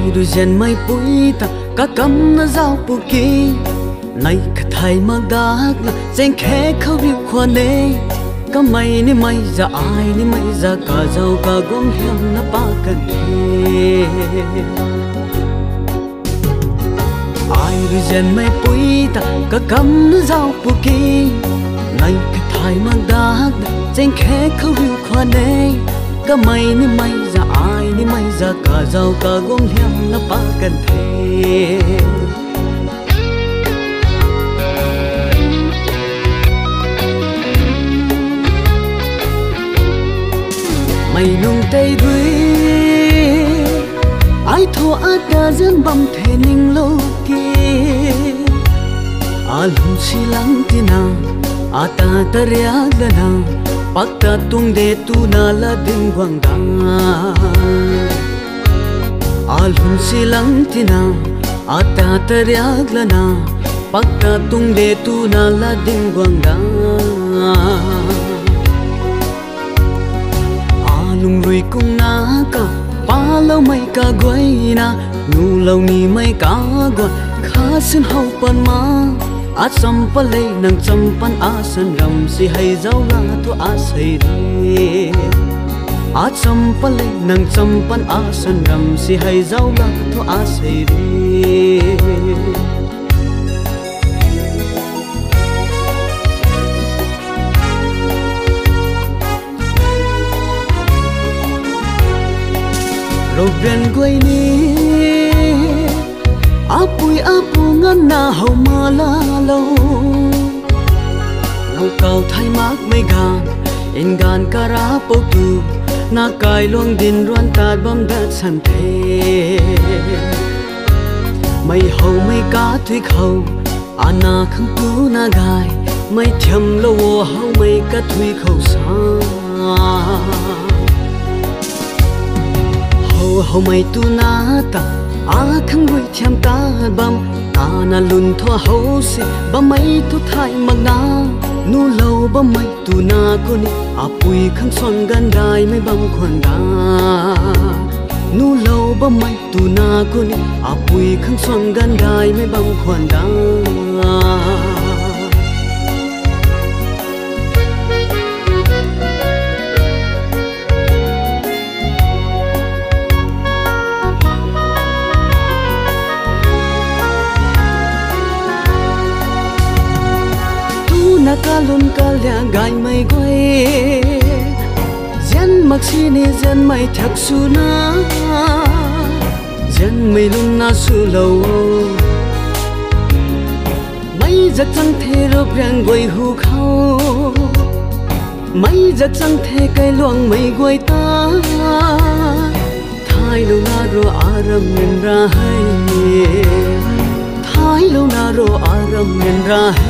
du gen mai pui ta ka kam na zau pu ki nay ka thai mang dak na zen khe khau ri khwa ne ka mai ni mai za ai ni mai za ka zau ka gom hiam na pa kan the ai du gen mai pui ta ka kam na zau pu ki nay ka thai mang dak na zen khe khau ri khwa ne ka mai ni mai za ai ni mai za ka zau ka gom hiam na pa kan the mày nung tay đuôi ai thua át đã dân bầm thể ninh lâu kia lung si lang tina ta taria lana pakta tung de tu na la ding wang da lung si lang tina ta taria lana pakta tung de tu na la ding wang da lung rui cung na ka pa lâu mai ka goi na nu lâu ni mai ka goi kha sin hau pan ma sam pa le nang cham pan san ram si hai zau la to sai re sam pa le nang cham pan san ram si hai zau la to sai re Robian goi ni apu ngan na hau ma la lo lau kau thai mak mai gan in gan kara po tu na kai luang din ruan tat bam dat san the mai hau mai ka thui khau ana khang tu na gai mai thiam lo hau mai ka thui khau sa hầu mày tu na ta khang gui thiam ta bam ta na lun thoa hầu si ba mai tu thai mag na nu lâu ba mai tu na ko ni pui khang son gan dai mai bam khon da nu lâu ba mai tu na ko ni pui khang son gan dai mai bam khon da na ka lun ka lia gai mai goi zen mak si ni zen mai thak su na zen mai lun na su lo mai jak chang the ro prang goi hu khau mai jak chang the kai luang mai goi ta thai lo na ro aram min ra hai thai lo na ro aram min ra hai